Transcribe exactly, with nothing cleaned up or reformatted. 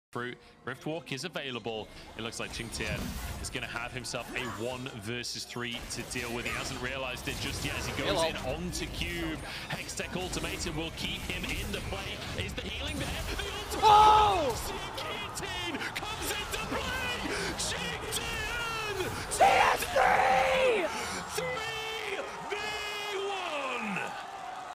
through. Riftwalk is available. It looks like QINGTIAN is going to have himself a one versus three to deal with. He hasn't realized it just yet as he goes Hello. in onto Cube. Hextech Ultimatum will keep him in the play. Is the healing there? The ultimate! Oh!